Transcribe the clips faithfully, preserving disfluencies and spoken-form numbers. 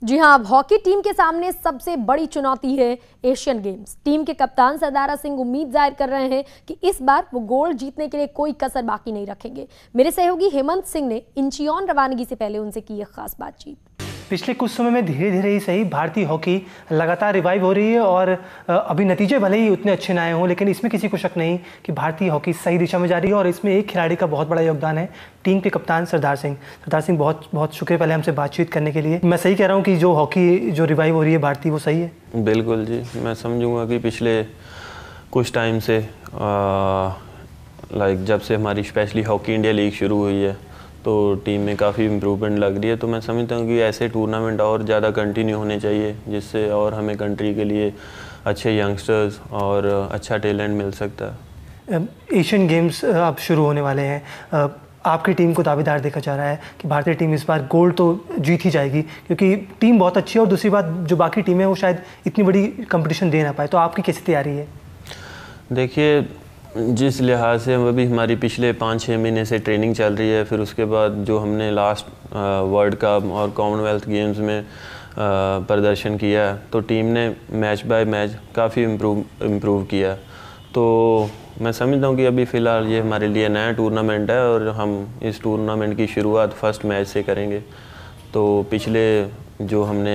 जी हां, अब hockey team के सामने सबसे बड़ी चुनौती है एशियन गेम्स। टीम के कप्तान सरदारा सिंह उम्मीद जाहिर कर रहे हैं कि इस बार वो गोल्ड जीतने के लिए कोई कसर बाकी नहीं रखेंगे। मेरे सहयोगी हेमंत सिंह ने इंचियोन रवानगी से पहले उनसे की एक खास बातचीत। पिछले कुछ समय में धीरे धीरे ही सही भारतीय हॉकी लगातार रिवाइव हो रही है और अभी नतीजे भले ही उतने अच्छे ना आए हों, लेकिन इसमें किसी को शक नहीं कि भारतीय हॉकी सही दिशा में जा रही है। और इसमें एक खिलाड़ी का बहुत बड़ा योगदान है, टीम के कप्तान सरदार सिंह। सरदार सिंह, बहुत बहुत शुक्रिया पहले हमसे बातचीत करने के लिए। मैं सही कह रहा हूँ कि जो हॉकी जो रिवाइव हो रही है भारतीय, वो सही है? बिल्कुल जी, मैं समझूंगा कि पिछले कुछ टाइम से लाइक जब से हमारी स्पेशली हॉकी इंडिया लीग शुरू हुई है तो टीम में काफ़ी इम्प्रूवमेंट लग रही है। तो मैं समझता हूँ कि ऐसे टूर्नामेंट और ज़्यादा कंटिन्यू होने चाहिए, जिससे और हमें कंट्री के लिए अच्छे यंगस्टर्स और अच्छा टैलेंट मिल सकता है। एशियन गेम्स अब शुरू होने वाले हैं, आपकी टीम को दावेदार देखा जा रहा है कि भारतीय टीम इस बार गोल्ड तो जीत ही जाएगी, क्योंकि टीम बहुत अच्छी है और दूसरी बात जो बाकी टीमें हैं वो शायद इतनी बड़ी कंपटीशन दे ना पाए। तो आपकी कैसी तैयारी है? देखिए, जिस लिहाज से अभी हमारी पिछले पाँच छः महीने से ट्रेनिंग चल रही है, फिर उसके बाद जो हमने लास्ट वर्ल्ड कप और कॉमनवेल्थ गेम्स में आ, प्रदर्शन किया है, तो टीम ने मैच बाय मैच काफ़ी इम्प्रूव इम्प्रूव किया। तो मैं समझता हूँ कि अभी फ़िलहाल ये हमारे लिए नया टूर्नामेंट है और हम इस टूर्नामेंट की शुरुआत फर्स्ट मैच से करेंगे। तो पिछले जो हमने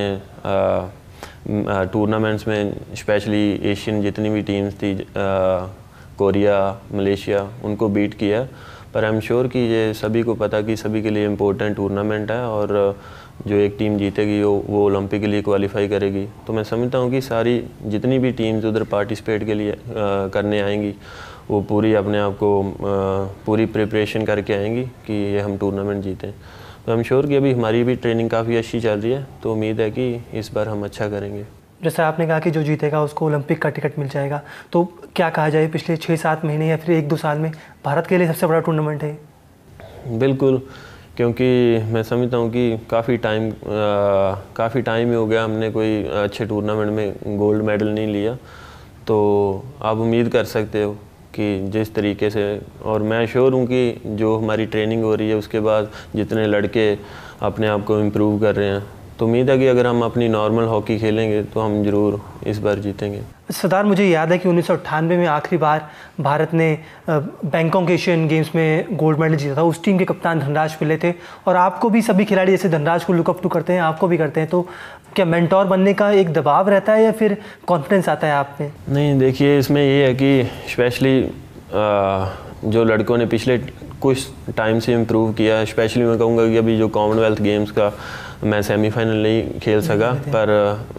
टूर्नामेंट्स में स्पेशली एशियन जितनी भी टीम्स थी, आ, कोरिया, मलेशिया, उनको बीट किया, पर आई एम श्योर कि ये सभी को पता कि सभी के लिए इम्पोर्टेंट टूर्नामेंट है और जो एक टीम जीतेगी वो वो ओलंपिक के लिए क्वालिफाई करेगी। तो मैं समझता हूँ कि सारी जितनी भी टीम्स उधर पार्टिसिपेट के लिए आ, करने आएंगी, वो पूरी अपने आप को आ, पूरी प्रिपरेशन करके आएंगी कि ये हम टूर्नामेंट जीतें। तो आई एम श्योर कि अभी हमारी भी ट्रेनिंग काफ़ी अच्छी चल रही है, तो उम्मीद है कि इस बार हम अच्छा करेंगे। जैसा आपने कहा कि जो जीतेगा उसको ओलंपिक का टिकट मिल जाएगा, तो क्या कहा जाए, पिछले छः सात महीने या फिर एक दो साल में भारत के लिए सबसे बड़ा टूर्नामेंट है? बिल्कुल, क्योंकि मैं समझता हूँ कि काफ़ी टाइम काफ़ी टाइम ही हो गया हमने कोई अच्छे टूर्नामेंट में गोल्ड मेडल नहीं लिया। तो आप उम्मीद कर सकते हो कि जिस तरीके से, और मैं श्योर हूँ कि जो हमारी ट्रेनिंग हो रही है उसके बाद जितने लड़के अपने आप को इम्प्रूव कर रहे हैं, तो उम्मीद है कि अगर हम अपनी नॉर्मल हॉकी खेलेंगे तो हम ज़रूर इस बार जीतेंगे। सरदार, मुझे याद है कि उन्नीस सौ अट्ठानवे में आखिरी बार भारत ने बैंकॉक एशियन गेम्स में गोल्ड मेडल जीता था। उस टीम के कप्तान धनराज पिल्ले थे और आपको भी सभी खिलाड़ी जैसे धनराज को लुकअप टू करते हैं, आपको भी करते हैं। तो क्या मेंटोर बनने का एक दबाव रहता है या फिर कॉन्फिडेंस आता है आप में? नहीं, देखिए, इसमें ये है कि स्पेशली जो लड़कों ने पिछले कुछ टाइम से इम्प्रूव किया, स्पेशली मैं कहूँगा कि अभी जो कॉमनवेल्थ गेम्स का मैं सेमीफाइनल नहीं खेल सका, पर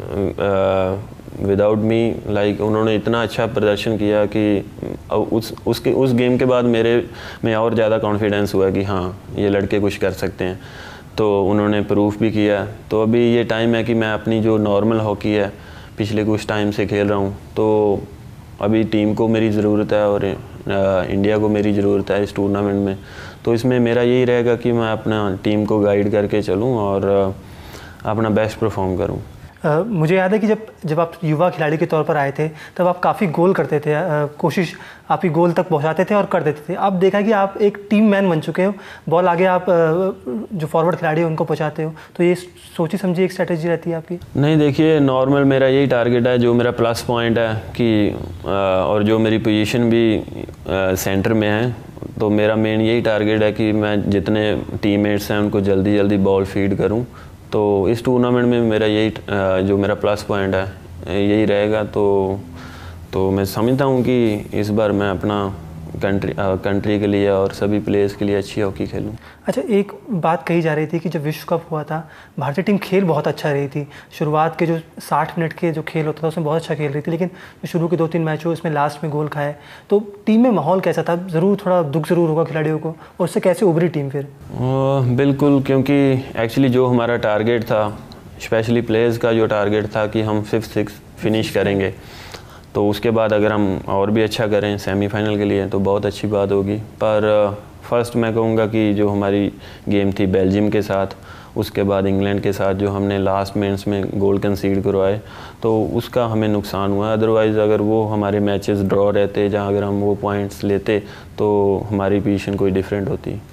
विदाउट मी लाइक उन्होंने इतना अच्छा प्रदर्शन किया कि उस उसके उस गेम के बाद मेरे में और ज़्यादा कॉन्फिडेंस हुआ कि हाँ, ये लड़के कुछ कर सकते हैं। तो उन्होंने प्रूफ भी किया। तो अभी ये टाइम है कि मैं अपनी जो नॉर्मल हॉकी है पिछले कुछ टाइम से खेल रहा हूँ, तो अभी टीम को मेरी ज़रूरत है और आ, इंडिया को मेरी ज़रूरत है इस टूर्नामेंट में। तो इसमें मेरा यही रहेगा कि मैं अपना टीम को गाइड करके चलूँ और आ, अपना बेस्ट परफॉर्म करूँ। Uh, मुझे याद है कि जब जब आप युवा खिलाड़ी के तौर पर आए थे तब आप काफ़ी गोल करते थे, uh, कोशिश आपकी गोल तक पहुंचाते थे और कर देते थे। अब देखा कि आप एक टीम मैन बन चुके हो, बॉल आगे आप uh, जो फॉरवर्ड खिलाड़ी हैं उनको पहुंचाते हो। तो ये सोची समझी एक स्ट्रेटेजी रहती है आपकी? नहीं, देखिए, नॉर्मल मेरा यही टारगेट है, जो मेरा प्लस पॉइंट है कि uh, और जो मेरी पोजीशन भी uh, सेंटर में है, तो मेरा मेन यही टारगेट है कि मैं जितने टीममेट्स हैं उनको जल्दी जल्दी बॉल फीड करूँ। तो इस टूर्नामेंट में मेरा यही जो मेरा प्लस पॉइंट है यही रहेगा। तो तो मैं समझता हूँ कि इस बार मैं अपना कंट्री कंट्री के लिए और सभी प्लेयर्स के लिए अच्छी हॉकी खेलूँ। अच्छा, एक बात कही जा रही थी कि जब विश्व कप हुआ था भारतीय टीम खेल बहुत अच्छा रही थी। शुरुआत के जो साठ मिनट के जो खेल होता था उसमें बहुत अच्छा खेल रही थी, लेकिन शुरू के दो तीन मैचों उसमें लास्ट में गोल खाए। तो टीम में माहौल कैसा था? ज़रूर थोड़ा दुख ज़रूर होगा खिलाड़ियों को, और उससे कैसे उभरी टीम फिर? बिल्कुल, क्योंकि एक्चुअली जो हमारा टारगेट था, स्पेशली प्लेयर्स का जो टारगेट था कि हम फिफ्थ सिक्स फिनिश करेंगे, तो उसके बाद अगर हम और भी अच्छा करें सेमीफाइनल के लिए तो बहुत अच्छी बात होगी। पर फर्स्ट मैं कहूँगा कि जो हमारी गेम थी बेल्जियम के साथ, उसके बाद इंग्लैंड के साथ जो हमने लास्ट मिनट्स में गोल कंसीड करवाए, तो उसका हमें नुकसान हुआ। अदरवाइज़ अगर वो हमारे मैचेस ड्रॉ रहते, जहाँ अगर हम वो पॉइंट्स लेते तो हमारी पोजीशन कोई डिफरेंट होती।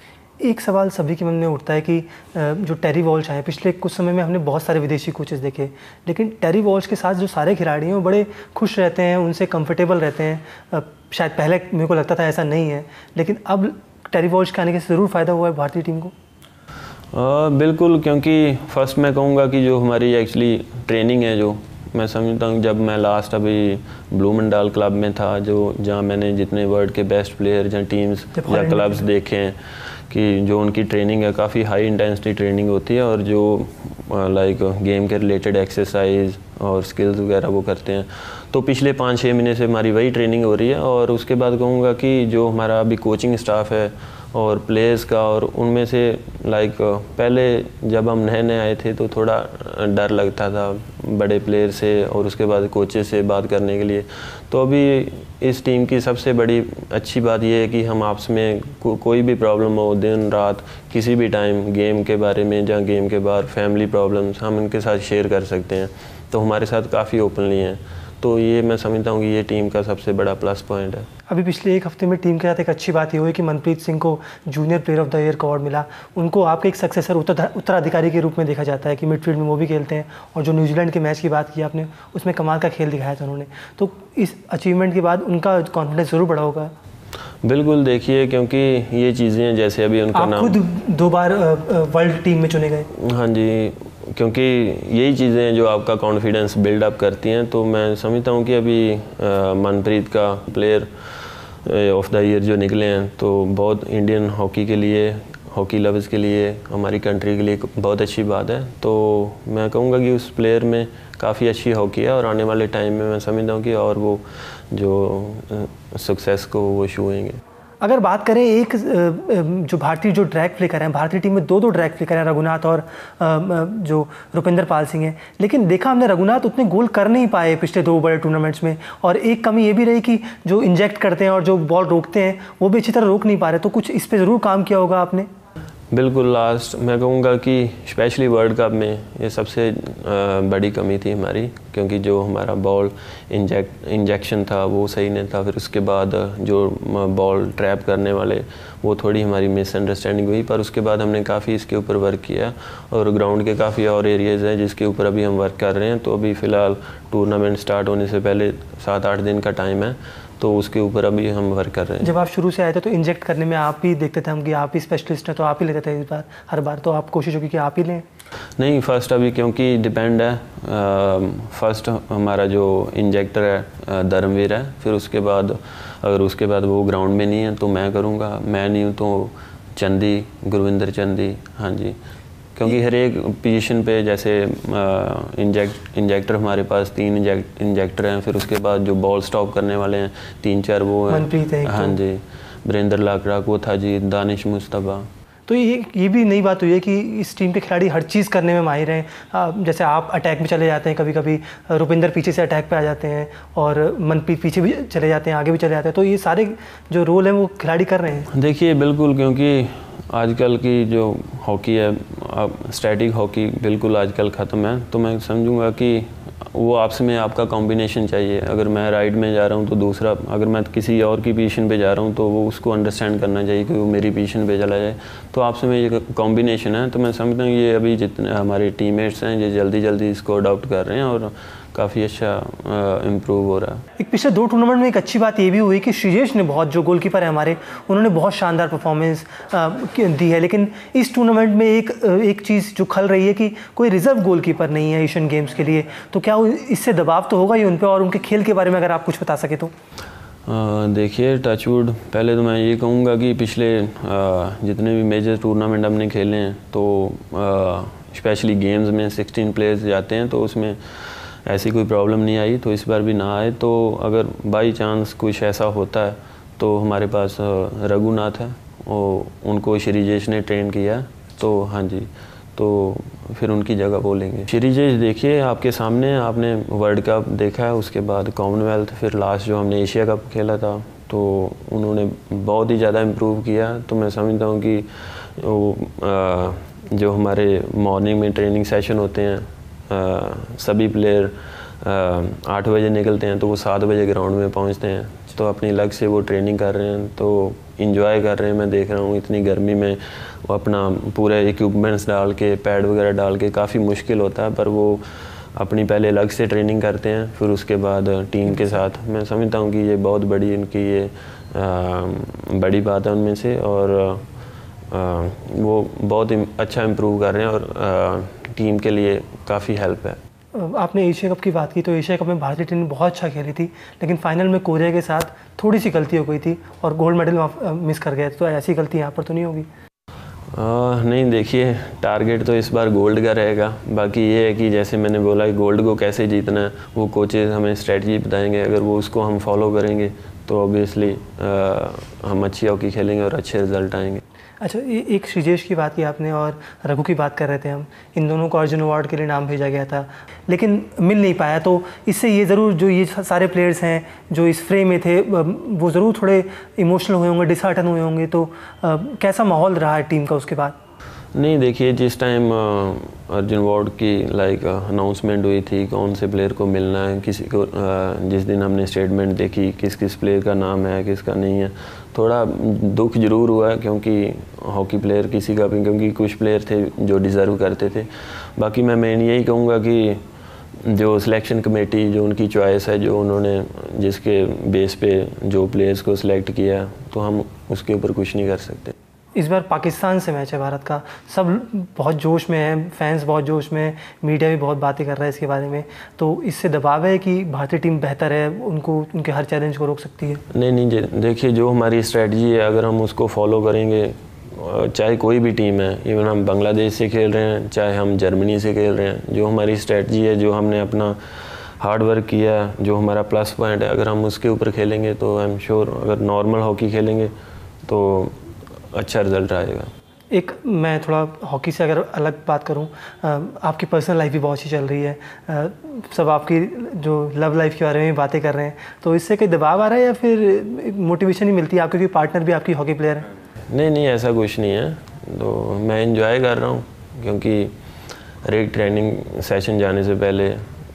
एक सवाल सभी के मन में उठता है कि जो टेरी वॉल्श हैं, पिछले कुछ समय में हमने बहुत सारे विदेशी कोचेस देखे, लेकिन टेरी वॉल्श के साथ जो सारे खिलाड़ी हैं वो बड़े खुश रहते हैं, उनसे कंफर्टेबल रहते हैं। शायद पहले मेरे को लगता था ऐसा नहीं है, लेकिन अब टेरी वॉल्श के आने से ज़रूर फ़ायदा हुआ है भारतीय टीम को। आ, बिल्कुल, क्योंकि फ़र्स्ट मैं कहूँगा कि जो हमारी एक्चुअली ट्रेनिंग है, जो मैं समझता हूँ जब मैं लास्ट अभी ब्लू मंडाल क्लब में था, जो जहाँ मैंने जितने वर्ल्ड के बेस्ट प्लेयर या टीम्स या क्लब्स देखे हैं कि जो उनकी ट्रेनिंग है काफ़ी हाई इंटेंसिटी ट्रेनिंग होती है, और जो लाइक गेम के रिलेटेड एक्सरसाइज और स्किल्स वगैरह वो करते हैं। तो पिछले पाँच छः महीने से हमारी वही ट्रेनिंग हो रही है। और उसके बाद कहूँगा कि जो हमारा अभी कोचिंग स्टाफ है और प्लेयर्स का, और उनमें से लाइक पहले जब हम नए नए आए थे तो थोड़ा डर लगता था बड़े प्लेयर से और उसके बाद कोचेस से बात करने के लिए। तो अभी इस टीम की सबसे बड़ी अच्छी बात यह है कि हम आपस में को, कोई भी प्रॉब्लम हो, दिन रात किसी भी टाइम गेम के बारे में या गेम के बाहर फैमिली प्रॉब्लम्स हम उनके साथ शेयर कर सकते हैं। तो हमारे साथ काफ़ी ओपनली हैं। तो ये मैं समझता हूँ कि ये टीम का सबसे बड़ा प्लस पॉइंट है। अभी पिछले एक हफ्ते में टीम के साथ एक अच्छी बात ये हुई कि मनप्रीत सिंह को junior player of the year का अवार्ड मिला। उनको आपके एक सक्सेसर उत्तराधिकारी के रूप में देखा जाता है कि मिडफील्ड में वो भी खेलते हैं, और जो न्यूजीलैंड के मैच की बात की आपने, उसमें कमाल का खेल दिखाया था उन्होंने। तो इस अचीवमेंट के बाद उनका कॉन्फिडेंस ज़रूर बढ़ा होगा। बिल्कुल, देखिए, क्योंकि ये चीज़ें जैसे अभी उनका नाम खुद दो बार वर्ल्ड टीम में चुने गए। हाँ जी, क्योंकि यही चीज़ें जो आपका कॉन्फिडेंस बिल्डअप करती हैं। तो मैं समझता हूँ कि अभी मनप्रीत का प्लेयर ऑफ द ईयर जो निकले हैं, तो बहुत इंडियन हॉकी के लिए, हॉकी लवर्स के लिए, हमारी कंट्री के लिए बहुत अच्छी बात है। तो मैं कहूँगा कि उस प्लेयर में काफ़ी अच्छी हॉकी है, और आने वाले टाइम में मैं समझता हूँ कि और वो जो सक्सेस को वो छुएंगे। अगर बात करें एक जो भारतीय जो ड्रैग फ्लिकर हैं, भारतीय टीम में दो दो ड्रैग फ्लिकर हैं, रघुनाथ और जो रुपिंदर पाल सिंह हैं, लेकिन देखा हमने रघुनाथ उतने गोल कर नहीं पाए पिछले दो बड़े टूर्नामेंट्स में। और एक कमी ये भी रही कि जो इंजेक्ट करते हैं और जो बॉल रोकते हैं वो भी अच्छी तरह रोक नहीं पा रहे। तो कुछ इस पर ज़रूर काम किया होगा आपने। बिल्कुल, लास्ट मैं कहूँगा कि स्पेशली वर्ल्ड कप में ये सबसे बड़ी कमी थी हमारी, क्योंकि जो हमारा बॉल इंजेक्ट इंजेक्शन था वो सही नहीं था। फिर उसके बाद जो बॉल ट्रैप करने वाले वो थोड़ी हमारी मिसअंडरस्टैंडिंग हुई, पर उसके बाद हमने काफ़ी इसके ऊपर वर्क किया, और ग्राउंड के काफ़ी और एरियाज़ हैं जिसके ऊपर अभी हम वर्क कर रहे हैं। तो अभी फ़िलहाल टूर्नामेंट स्टार्ट होने से पहले सात आठ दिन का टाइम है, तो उसके ऊपर अभी हम वर्क कर रहे हैं। जब आप शुरू से आए थे तो इंजेक्ट करने में आप ही देखते थे हम कि आप ही स्पेशलिस्ट हैं, तो आप ही लेते थे इस बार हर बार, तो आप कोशिश होगी कि आप ही लें? नहीं, फ़र्स्ट अभी क्योंकि डिपेंड है, फ़र्स्ट हमारा जो इंजेक्टर है धर्मवीर है, फिर उसके बाद अगर उसके बाद वो ग्राउंड में नहीं है तो मैं करूँगा, मैं नहीं हूँ तो चंदी, गुरविंदर चंदी। हाँ जी, क्योंकि हर एक पोजीशन पे जैसे इंजेक्ट इंजेक्टर हमारे पास तीन इंजेक्ट इंजेक्टर हैं, फिर उसके बाद जो बॉल स्टॉप करने वाले हैं तीन चार वो हैं। हाँ जी, वीरेंद्र लाकड़ा को था जी, दानिश मुस्तफा। तो ये ये भी नई बात हुई है कि इस टीम के खिलाड़ी हर चीज़ करने में माहिर हैं। जैसे आप अटैक में चले जाते हैं, कभी कभी रुपिंदर पीछे से अटैक पे आ जाते हैं, और मनप्रीत पीछे भी चले जाते हैं, आगे भी चले जाते हैं। तो ये सारे जो रोल हैं वो खिलाड़ी कर रहे हैं। देखिए, बिल्कुल, क्योंकि आजकल की जो हॉकी है, अब स्टैटिक हॉकी बिल्कुल आजकल ख़त्म है। तो मैं समझूंगा कि वो आपस में आपका कॉम्बिनेशन चाहिए। अगर मैं राइट में जा रहा हूँ तो दूसरा, अगर मैं किसी और की पोजीशन पे जा रहा हूँ तो वो उसको अंडरस्टैंड करना चाहिए कि वो मेरी पोजीशन पे चला जाए। तो आपस में ये कॉम्बिनेशन है। तो मैं समझता हूँ ये अभी जितने हमारे टीममेट्स हैं ये जल्दी जल्दी इसको अडॉप्ट कर रहे हैं, और काफ़ी अच्छा इम्प्रूव हो रहा है। एक पिछले दो टूर्नामेंट में एक अच्छी बात ये भी हुई कि श्रीजेश ने बहुत, जो गोलकीपर है हमारे, उन्होंने बहुत शानदार परफॉर्मेंस दी है। लेकिन इस टूर्नामेंट में एक एक चीज़ जो खल रही है कि कोई रिजर्व गोलकीपर नहीं है एशियन गेम्स के लिए। तो क्या इससे दबाव तो होगा ही उन पर, और उनके खेल के बारे में अगर आप कुछ बता सके तो। देखिए, टचवुड, पहले तो मैं ये कहूँगा कि पिछले आ, जितने भी मेजर टूर्नामेंट हमने खेले हैं तो स्पेशली गेम्स में सिक्सटीन प्लेयर्स जाते हैं, तो उसमें ऐसी कोई प्रॉब्लम नहीं आई। तो इस बार भी ना आए। तो अगर बाई चांस कुछ ऐसा होता है तो हमारे पास रघुनाथ है, और उनको श्रीजेश ने ट्रेन किया। तो हाँ जी, तो फिर उनकी जगह बोलेंगे। श्रीजेश, देखिए आपके सामने, आपने वर्ल्ड कप देखा है, उसके बाद कॉमनवेल्थ, फिर लास्ट जो हमने एशिया कप खेला था, तो उन्होंने बहुत ही ज़्यादा इम्प्रूव किया। तो मैं समझता हूँ कि वो आ, जो हमारे मॉर्निंग में ट्रेनिंग सेशन होते हैं, आ, सभी प्लेयर आठ बजे निकलते हैं तो वो सात बजे ग्राउंड में पहुंचते हैं। तो अपनी लग से वो ट्रेनिंग कर रहे हैं। तो इंजॉय कर रहे हैं। मैं देख रहा हूँ इतनी गर्मी में वो अपना पूरे इक्विपमेंट्स डाल के, पैड वगैरह डाल के, काफ़ी मुश्किल होता है, पर वो अपनी पहले अलग से ट्रेनिंग करते हैं, फिर उसके बाद टीम के साथ। मैं समझता हूँ कि ये बहुत बड़ी इनकी ये आ, बड़ी बात है उनमें से, और आ, वो बहुत अच्छा इम्प्रूव कर रहे हैं और आ, टीम के लिए काफ़ी हेल्प है। आपने एशिया कप की बात की, तो एशिया कप में भारतीय टीम बहुत अच्छा खेली थी, लेकिन फाइनल में कोरिया के साथ थोड़ी सी गलती हो गई थी और गोल्ड मेडल मिस कर गए, तो ऐसी गलती यहाँ पर तो नहीं होगी? आ, नहीं, देखिए टारगेट तो इस बार गोल्ड का रहेगा। बाकी ये है कि जैसे मैंने बोला कि गोल्ड को कैसे जीतना है, वो कोचेज़ हमें स्ट्रेटजी बताएंगे। अगर वो उसको हम फॉलो करेंगे तो ऑब्वियसली हम अच्छी हॉकी खेलेंगे और अच्छे रिजल्ट आएंगे। अच्छा, एक श्रीजेश की बात की आपने और रघु की बात कर रहे थे हम, इन दोनों को अर्जुन अवार्ड के लिए नाम भेजा गया था लेकिन मिल नहीं पाया, तो इससे ये ज़रूर जो ये सारे प्लेयर्स हैं जो इस फ्रेम में थे वो ज़रूर थोड़े इमोशनल हुए होंगे, डिसहार्टन हुए होंगे, तो आ, कैसा माहौल रहा है टीम का उसके बाद? नहीं, देखिए जिस टाइम अर्जुन अवार्ड की लाइक अनाउंसमेंट हुई थी कौन से प्लेयर को मिलना है, किसी को uh, जिस दिन हमने स्टेटमेंट देखी किस किस प्लेयर का नाम है किसका नहीं है, थोड़ा दुख ज़रूर हुआ, क्योंकि हॉकी प्लेयर किसी का भी, क्योंकि कुछ प्लेयर थे जो डिज़र्व करते थे। बाकी मैं मेन यही कहूँगा कि जो सिलेक्शन कमेटी जो उनकी चॉइस है, जो उन्होंने जिसके बेस पे जो प्लेयर्स को सिलेक्ट किया, तो हम उसके ऊपर कुछ नहीं कर सकते। इस बार पाकिस्तान से मैच है भारत का, सब बहुत जोश में है, फैंस बहुत जोश में है, मीडिया भी बहुत बातें कर रहा है इसके बारे में, तो इससे दबाव है कि भारतीय टीम बेहतर है, उनको उनके हर चैलेंज को रोक सकती है? नहीं नहीं, देखिए जो हमारी स्ट्रेटजी है अगर हम उसको फॉलो करेंगे, चाहे कोई भी टीम है, इवन हम बांग्लादेश से खेल रहे हैं चाहे हम जर्मनी से खेल रहे हैं, जो हमारी स्ट्रेटजी है, जो हमने अपना हार्ड वर्क किया, जो हमारा प्लस पॉइंट है, अगर हम उसके ऊपर खेलेंगे तो आई एम श्योर अगर नॉर्मल हॉकी खेलेंगे तो अच्छा रिजल्ट आएगा। एक मैं थोड़ा हॉकी से अगर अलग बात करूं, आपकी पर्सनल लाइफ भी बहुत अच्छी चल रही है, सब आपकी जो लव लाइफ के बारे में बातें कर रहे हैं, तो इससे कोई दबाव आ रहा है या फिर मोटिवेशन ही मिलती है आपको, क्योंकि पार्टनर भी आपकी हॉकी प्लेयर है? नहीं नहीं, ऐसा कुछ नहीं है, तो मैं एंजॉय कर रहा हूँ, क्योंकि हर एक ट्रेनिंग सेशन जाने से पहले,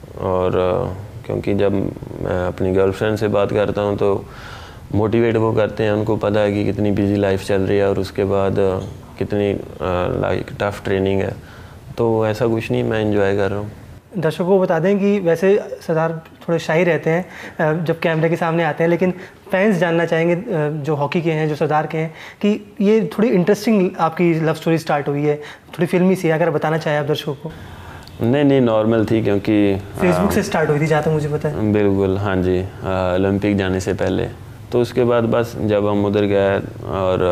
और क्योंकि जब मैं अपनी गर्लफ्रेंड से बात करता हूँ तो मोटिवेट वो करते हैं, उनको पता है कि कितनी बिजी लाइफ चल रही है और उसके बाद कितनी लाइक टफ ट्रेनिंग है, तो ऐसा कुछ नहीं, मैं एंजॉय कर रहा हूँ। दर्शकों को बता दें कि वैसे सरदार थोड़े शाही रहते हैं जब कैमरे के सामने आते हैं, लेकिन फैंस जानना चाहेंगे जो हॉकी के हैं, जो सरदार के हैं, कि ये थोड़ी इंटरेस्टिंग आपकी लव स्टोरी स्टार्ट हुई है, थोड़ी फिल्मी सी, अगर बताना चाहें आप दर्शकों को। नहीं नहीं, नॉर्मल थी, क्योंकि फेसबुक से स्टार्ट हुई थी जहाँ तक मुझे पता है। बिल्कुल, हाँ जी, ओलंपिक जाने से पहले, तो उसके बाद बस जब हम उधर गए और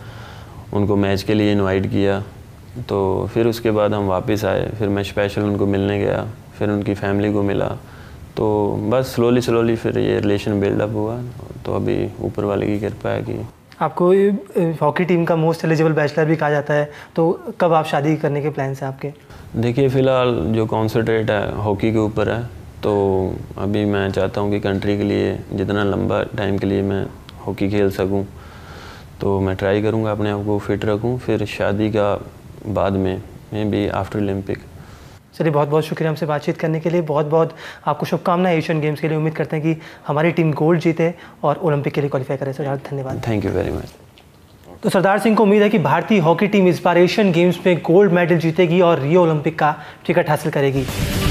उनको मैच के लिए इनवाइट किया, तो फिर उसके बाद हम वापस आए, फिर मैं स्पेशल उनको मिलने गया, फिर उनकी फैमिली को मिला, तो बस स्लोली स्लोली फिर ये रिलेशन बिल्डअप हुआ, तो अभी ऊपर वाले की कृपा है कि। आपको हॉकी टीम का मोस्ट एलिजिबल बैचलर भी कहा जाता है, तो कब आप शादी करने के प्लान्स हैं आपके? देखिए फ़िलहाल जो कॉन्सेंट्रेट है हॉकी के ऊपर है, तो अभी मैं चाहता हूँ कि कंट्री के लिए जितना लंबा टाइम के लिए मैं हॉकी खेल सकूँ, तो मैं ट्राई करूँगा अपने आप को फिट रखूँ, फिर शादी का बाद में मे बी आफ्टर ओलंपिक। चलिए, बहुत बहुत शुक्रिया हमसे बातचीत करने के लिए, बहुत बहुत आपको शुभकामनाएं एशियन गेम्स के लिए। उम्मीद करते हैं कि हमारी टीम गोल्ड जीते और ओलंपिक के लिए क्वालिफाई करे। सरदार धन्यवाद। Thank you very much. तो सरदार सिंह को उम्मीद है कि भारतीय हॉकी टीम इस बार एशियन गेम्स में गोल्ड मेडल जीतेगी और रियो ओलंपिक का टिकट हासिल करेगी।